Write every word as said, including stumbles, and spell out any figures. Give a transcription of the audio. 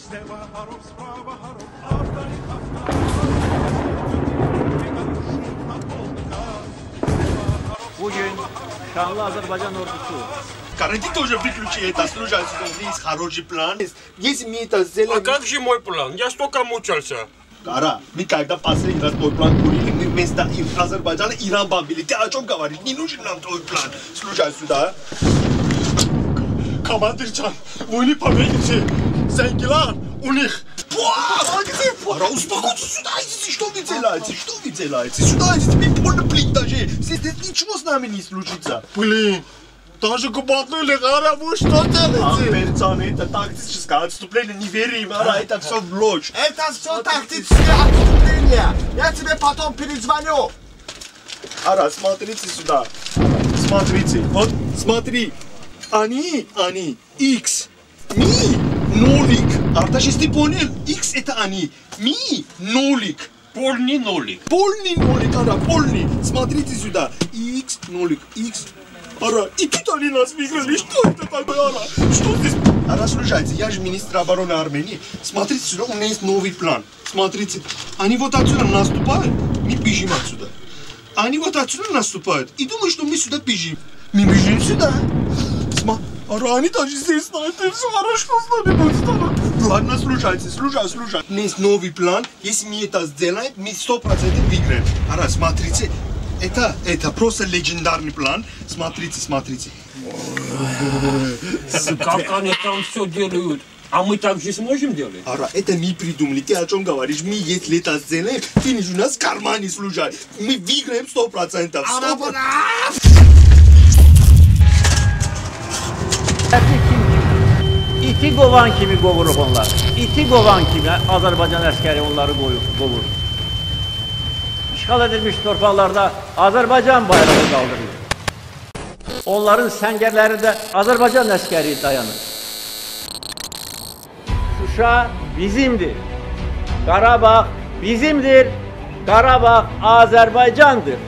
Bugün şanlı Azerbaycan ordusu. Каради тоже выключи это, слушай, есть хороший план. Если мне это сделать... А как же мой план? Я столько мучился. Ара, мы когда последний раз твой план курили, мы вместо Азербайджана Иран бомбили. Ты о чем говоришь? Не нужен нам твой план. Слушай сюда. Командирчан, вы не поверите. Зенгилан, у них... Ара, успокойтесь сюда, идите, что вы делаете? Что вы делаете? Сюда идите, мы полный блиндажи. Здесь ничего с нами не случится. Блин. Даже губатнули, Ара, вы что делаете? Перцаны, это тактическое отступление, не верим, Ара, это все в ложь. Это все тактическое отступление. Я тебе потом перезвоню. Ара, смотрите сюда. Смотрите, вот, смотри. Они, они, X. Ми, нолик. Арташ, ты понял? X это они. Ми, нолик. Полный нолик. Полный нолик, Ара, полный. Смотрите сюда. X, нолик, X. Ара, и тут они нас выиграли. Что это такое, Ара? Что здесь? Ара, слушайте, я же министр обороны Армении. Смотрите сюда, у меня есть новый план. Смотрите, они вот отсюда наступают, мы бежим отсюда. Они вот отсюда наступают и думают, что мы сюда бежим. Мы бежим сюда. Сма... Ара, они даже здесь знают, это все хорошо с нами будет, Ара. Ладно, слушайте, слушайте, слушайте. У меня есть новый план. Если мы это сделаем, мы сто процентов выиграем. Ара, смотрите. Это, это просто легендарный план. Смотрите, смотрите. Как они там все делают? А мы так же сможем делать? Ара, это мы придумали. Ты о чем говоришь? Мы, если это сделаем, финиш у нас в кармане, слушай. Мы выиграем сто процентов. İti qovan kimi qovuruq onlar. İti qovan kimi Azərbaycan əskəri onları qovur. İşğal edilmiş torpaqlarda Azərbaycan bayrağı qaldırılır. Onların səngərlərində Azərbaycan əskəri dayanır. Şuşa bizimdir. Qarabağ bizimdir. Qarabağ Azərbaycandır.